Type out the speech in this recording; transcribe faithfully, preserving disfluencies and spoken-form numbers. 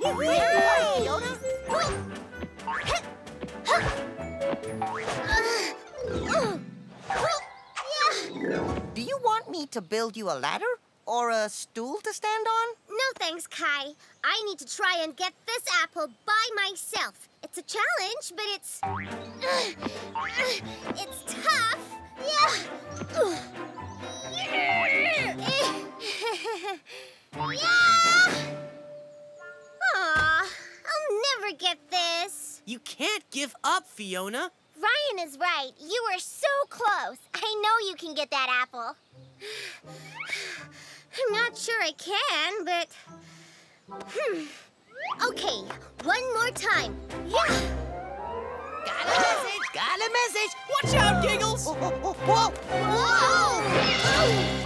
Do you want me to build you a ladder or a stool to stand on? No thanks, Kai. I need to try and get this apple by myself. It's a challenge, but it's... it's tough. Yeah. Yeah! Aw, I'll never get this. You can't give up, Fiona. Ryan is right. You were so close. I know you can get that apple. I'm not sure I can, but... Hmm. Okay, one more time. Yeah! Got a message! Got a message! Watch out, Giggles! Oh, oh, oh, whoa! Whoa!